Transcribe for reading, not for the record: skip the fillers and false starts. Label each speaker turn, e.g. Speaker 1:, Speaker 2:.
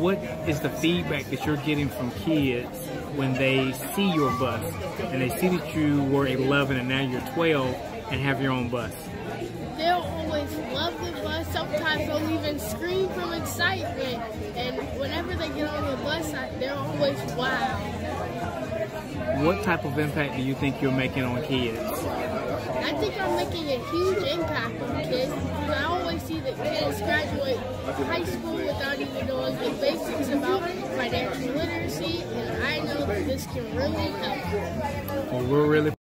Speaker 1: what is the feedback that you're getting from kids when they see your bus and they see that you were 11 and now you're 12 and have your own bus?
Speaker 2: They'll always love the bus. Sometimes they'll even scream from excitement. And whenever they get on the bus, they're always wow.
Speaker 1: What type of impact do you think you're making on kids?
Speaker 2: I think I'm making a huge impact on kids because I always see that kids graduate high school without even knowing the basics about financial literacy, and I know that this can really help.
Speaker 1: Well, we're really